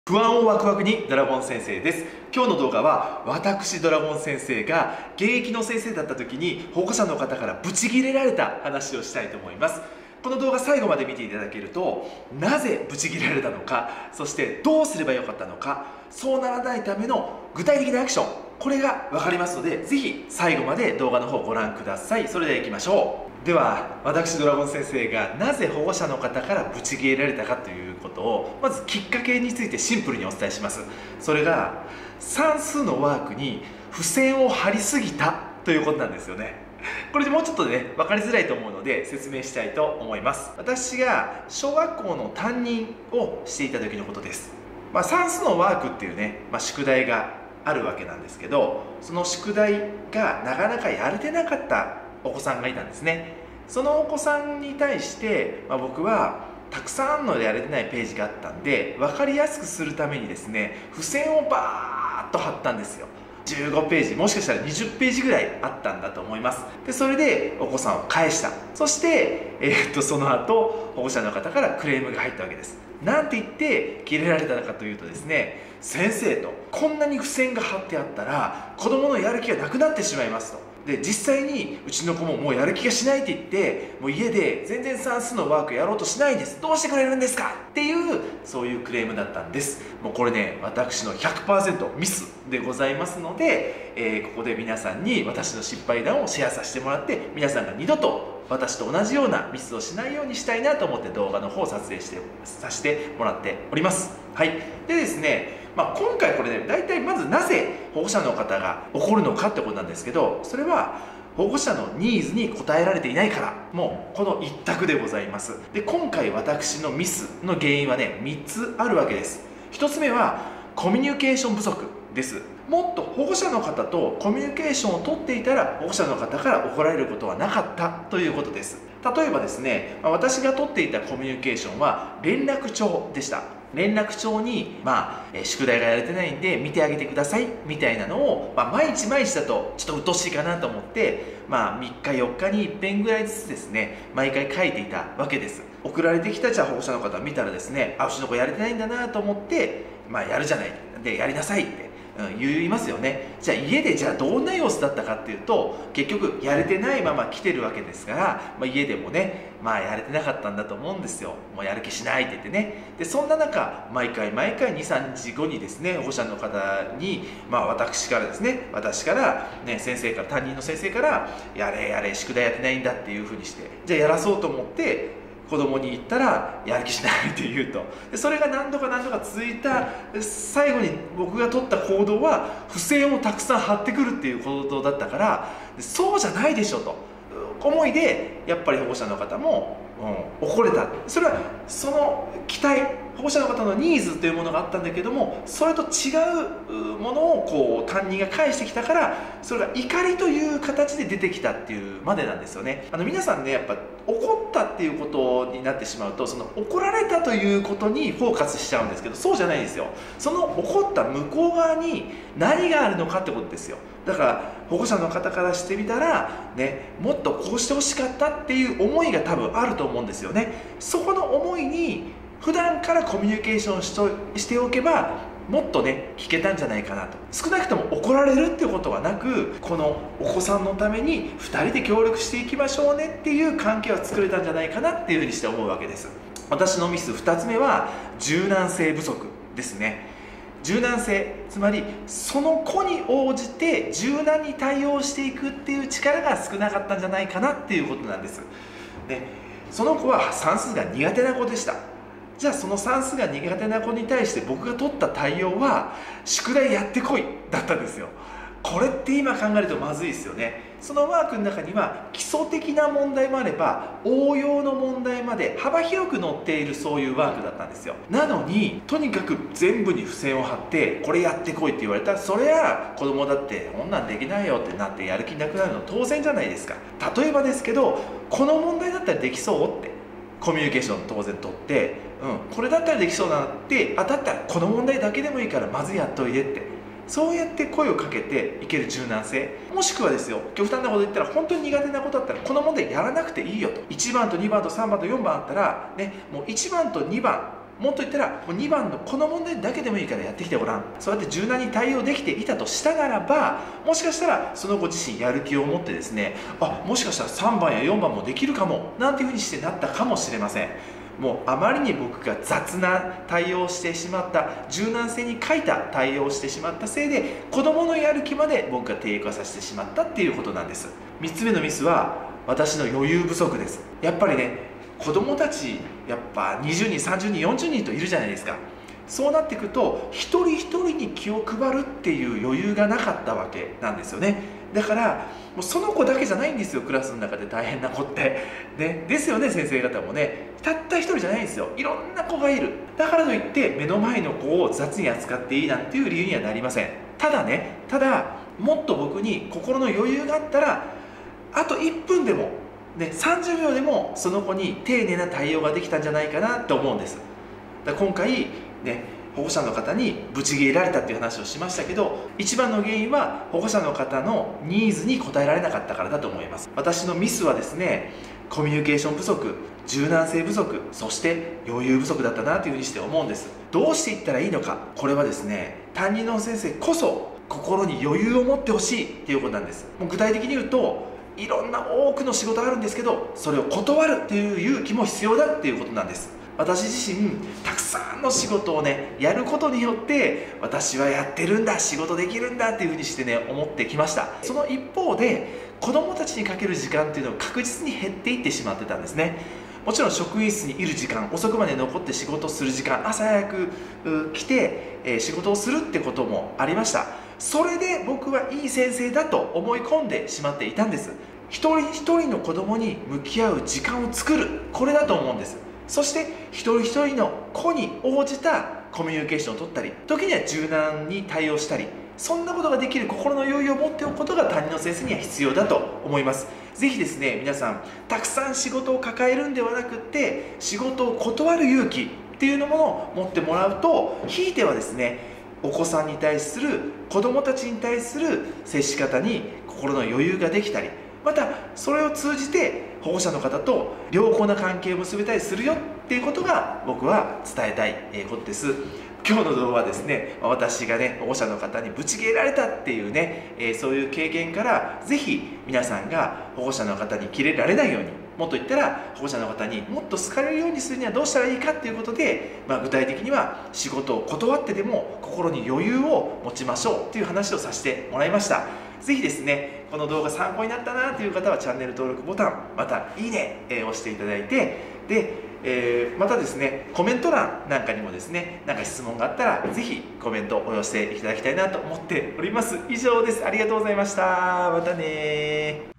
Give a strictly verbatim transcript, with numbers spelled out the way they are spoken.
不安をワクワクにドラゴン先生です。今日の動画は私ドラゴン先生が現役の先生だった時に保護者の方からブチギレられた話をしたいと思います。この動画最後まで見ていただけると、なぜブチギレられたのか、そしてどうすればよかったのか、そうならないための具体的なアクション、これが分かりますので、ぜひ最後まで動画の方をご覧ください。それでは行きましょう。では私ドラゴン先生がなぜ保護者の方からブチギレられたかということを、まずきっかけについてシンプルにお伝えします。それが算数のワークに付箋を貼りすぎたということなんですよね。これでもうちょっとね分かりづらいと思うので説明したいと思います。私が小学校の担任をしていた時のことです。まあ、算数のワークっていうね、まあ、宿題があるわけなんですけど、その宿題がなかなかやれてなかったお子さんがいたんですね。そのお子さんに対して、まあ、僕はたくさんのやれてないページがあったんで、分かりやすくするためにですね、付箋をバーッと貼ったんですよ。じゅうごページ、もしかしたらにじゅっページぐらいあったんだと思います。でそれでお子さんを返した。そして、えー、っとその後保護者の方からクレームが入ったわけです。なんて言ってキレられたのかというとですね、先生と、こんなに付箋が貼ってあったら子供のやる気がなくなってしまいますと。で実際にうちの子ももうやる気がしないって言って、もう家で全然算数のワークやろうとしないんです、どうしてくれるんですかっていう、そういうクレームだったんです。もうこれね、私の ひゃくパーセント ミスでございますので、えー、ここで皆さんに私の失敗談をシェアさせてもらって、皆さんが二度と私と同じようなミスをしないようにしたいなと思って動画の方を撮影してさせてもらっております。はい。でですね、まあ、今回これね、大体まずなぜ保護者の方が怒るのかってことなんですけど、それは保護者のニーズに応えられていないから、もうこの一択でございます。で今回私のミスの原因はねみっつあるわけです。ひとつめはコミュニケーション不足です。もっと保護者の方とコミュニケーションをとっていたら、保護者の方から怒られることはなかったということです。例えばですね、私がとっていたコミュニケーションは連絡帳でした。連絡帳に、まあ、宿題がやれてないんで見てあげてくださいみたいなのを、まあ、毎日毎日だとちょっと鬱陶しいかなと思って、まあ、みっかよっかにいっぺんぐらいずつですね、毎回書いていたわけです。送られてきたじゃあ保護者の方見たらですね、あ、うちの子やれてないんだなと思って、まあ、やるじゃないで、やりなさいって、うん、言いますよね。じゃあ家でじゃあどんな様子だったかっていうと、結局やれてないまま来てるわけですから、まあ、家でもね、まあやれてなかったんだと思うんですよ。もうやる気しないって言ってね。でそんな中、毎回毎回にさんにちごにですね、保護者の方に、まあ、私からですね、私から、ね、先生から、担任の先生からやれやれ宿題やってないんだっていうふうにして、じゃあやらそうと思って子供に言ったらやる気しないって言うと。でそれが何度か何度か続いた最後に僕が取った行動は、付箋をたくさん貼ってくるっていう行動だったから、そうじゃないでしょと思いで、やっぱり保護者の方も、うん、怒れた。それはその期待、保護者の方のニーズというものがあったんだけども、それと違うものをこう担任が返してきたから、それが怒りという形で出てきたっていうまでなんですよね。あの皆さんね、やっぱ怒ったっていうことになってしまうと、その怒られたということにフォーカスしちゃうんですけど、そうじゃないんですよ。その怒った向こう側に何があるのかってことですよ。だから保護者の方からしてみたらね、もっとこうしてほしかったっていう思いが多分あると思うんですよね。そこの思いに普段からコミュニケーションしとしておけば、もっとね聞けたんじゃないかなと。少なくとも怒られるっていうことはなく、このお子さんのためにふたりで協力していきましょうねっていう関係は作れたんじゃないかなっていうふうにして思うわけです。私のミスふたつめは柔軟性不足ですね。柔軟性、つまりその子に応じて柔軟に対応していくっていう力が少なかったんじゃないかなっていうことなんです。でその子は算数が苦手な子でした。じゃあその算数が苦手な子に対して僕が取った対応は、宿題やってこいだったんですよ。これって今考えるとまずいですよね。そのワークの中には基礎的な問題もあれば応用の問題まで幅広く載っている、そういうワークだったんですよ。なのにとにかく全部に付箋を貼ってこれやってこいって言われたら、それは子供だってこんなんできないよってなってやる気なくなるの当然じゃないですか。例えばですけど、この問題だったらできそうってコミュニケーション当然取って、うん、これだったらできそうだなって、あ、だったらこの問題だけでもいいからまずやっといてって、そうやって声をかけていける柔軟性、もしくはですよ、極端なこと言ったら本当に苦手なことだったらこの問題やらなくていいよと。いちばんとにばんとさんばんとよんばんあったらね、もういちばんとにばんもっと言ったらもうにばんのこの問題だけでもいいからやってきてごらん、そうやって柔軟に対応できていたとしたならば、もしかしたらそのご自身やる気を持ってですね、あ、もしかしたらさんばんやよんばんもできるかもなんていうふうにしてなったかもしれません。もうあまりに僕が雑な対応をしてしまった、柔軟性に欠いた対応をしてしまったせいで、子どものやる気まで僕が低下させてしまったっていうことなんです。みっつめのミスは私の余裕不足です。やっぱりね、子どもたちやっぱにじゅうにんさんじゅうにんよんじゅうにんといるじゃないですか。そうなってくると一人一人に気を配るっていう余裕がなかったわけなんですよね。だからもうその子だけじゃないんですよ、クラスの中で大変な子って、ね、ですよね。先生方もね、たった一人じゃないんですよ、いろんな子がいる。だからといって目の前の子を雑に扱っていいなんていう理由にはなりません。ただね、ただもっと僕に心の余裕があったら、あといっぷんでも、ね、さんじゅうびょうでもその子に丁寧な対応ができたんじゃないかなと思うんです。だから今回ね、保護者の方にブチギレられたっていう話をしましたけど、一番の原因は保護者の方のニーズに応えられなかったからだと思います。私のミスはですね、コミュニケーション不足、柔軟性不足、そして余裕不足だったなというふうにして思うんです。どうしていったらいいのか、これはですね、担任の先生こそ心に余裕を持ってほしいっていうことなんです。もう具体的に言うと、いろんな多くの仕事があるんですけど、それを断るっていう勇気も必要だっていうことなんです。私自身たくさんの仕事をねやることによって、私はやってるんだ、仕事できるんだっていうふうにしてね思ってきました。その一方で子どもたちにかける時間っていうのが確実に減っていってしまってたんですね。もちろん職員室にいる時間、遅くまで残って仕事をする時間、朝早く来て、えー、仕事をするってこともありました。それで僕はいい先生だと思い込んでしまっていたんです。一人一人の子供に向き合う時間を作る、これだと思うんです。そして一人一人の子に応じたコミュニケーションを取ったり、時には柔軟に対応したり、そんなことができる心の余裕を持っておくことが担任の先生には必要だと思います。ぜひですね、皆さんたくさん仕事を抱えるんではなくって、仕事を断る勇気っていうのものを持ってもらうと、ひいてはですね、お子さんに対する、子どもたちに対する接し方に心の余裕ができたり、またそれを通じて保護者の方と良好な関係を結べたりするよっていうことが僕は伝えたいことです。今日の動画はですね、私がね保護者の方にブチ切れられたっていうね、えー、そういう経験からぜひ皆さんが保護者の方にキレられないように、もっと言ったら保護者の方にもっと好かれるようにするにはどうしたらいいかっていうことで、まあ、具体的には仕事を断ってでも心に余裕を持ちましょうっていう話をさせてもらいました。ぜひですね、この動画参考になったなという方はチャンネル登録ボタン、またいいね、えー、押していただいて、で、えー、またですねコメント欄なんかにもですね、なんか質問があったらぜひコメントをお寄せいただきたいなと思っております。以上です。ありがとうございました。またね。